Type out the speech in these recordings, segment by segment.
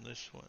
this one.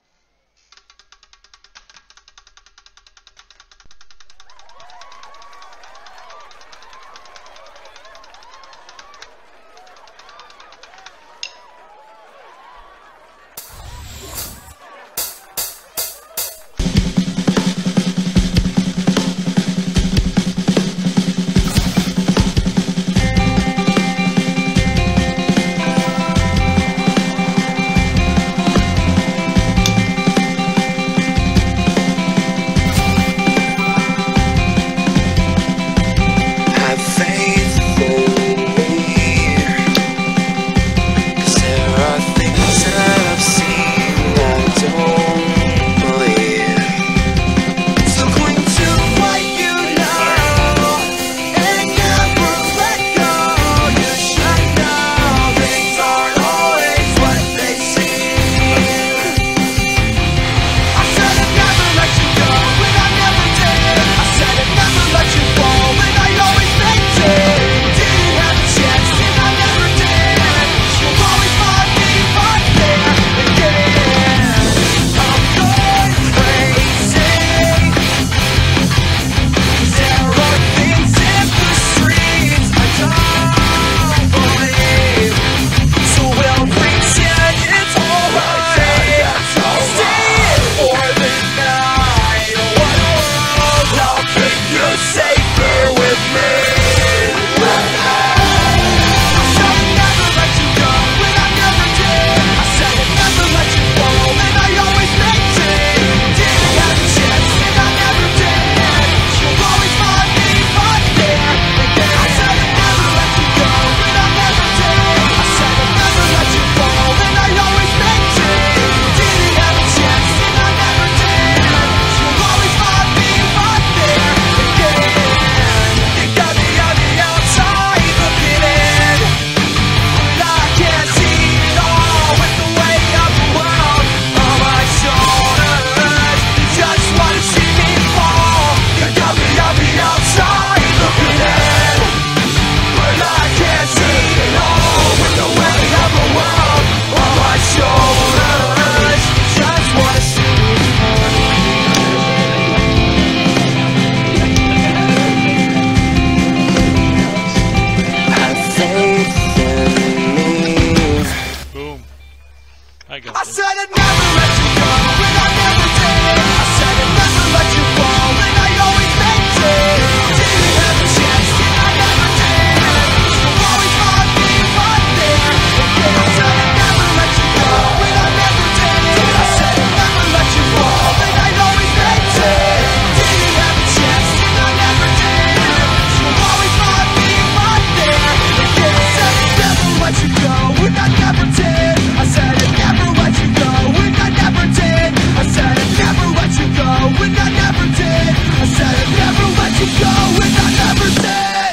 I said I'd never let you go, and I never did. I said I'd never let you fall, and I always meant it. Didn't have a chance, and I never did. You'll always find me right there. I said I'd never let you go, and I never did. I said I'd never let you fall, and I always meant it. Didn't have a chance, and I never did. You'll always find me right there. I said I'd never let you go, and I never did. I said I'd never let you go, and I never did. I said I'd never let you go, and I never did. I said I'd never let you go, and I never did.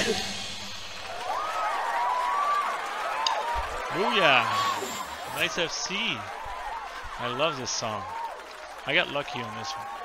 Booyah! Nice FC. I love this song. I got lucky on this one.